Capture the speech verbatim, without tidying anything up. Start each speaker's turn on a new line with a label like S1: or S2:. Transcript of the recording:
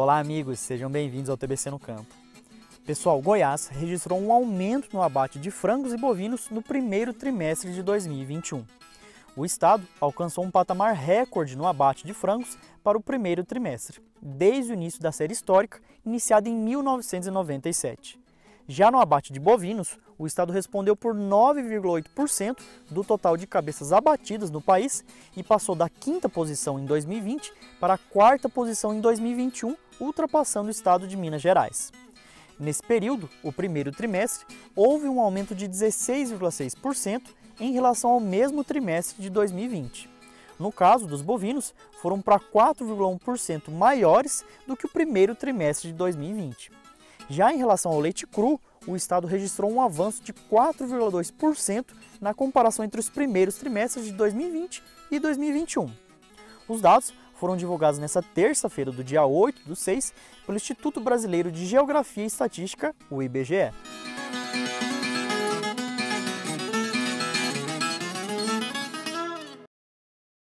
S1: Olá amigos, sejam bem-vindos ao T B C no Campo. Pessoal, Goiás registrou um aumento no abate de frangos e bovinos no primeiro trimestre de dois mil e vinte e um. O estado alcançou um patamar recorde no abate de frangos para o primeiro trimestre, desde o início da série histórica, iniciada em mil novecentos e noventa e sete. Já no abate de bovinos, o estado respondeu por nove vírgula oito por cento do total de cabeças abatidas no país e passou da quinta posição em dois mil e vinte para a quarta posição em dois mil e vinte e um, ultrapassando o estado de Minas Gerais. Nesse período, o primeiro trimestre, houve um aumento de dezesseis vírgula seis por cento em relação ao mesmo trimestre de dois mil e vinte. No caso dos bovinos, foram para quatro vírgula um por cento maiores do que o primeiro trimestre de dois mil e vinte. Já em relação ao leite cru, o estado registrou um avanço de quatro vírgula dois por cento na comparação entre os primeiros trimestres de dois mil e vinte e dois mil e vinte e um. Os dados foram divulgados nesta terça-feira do dia oito do seis pelo Instituto Brasileiro de Geografia e Estatística, o I B G E.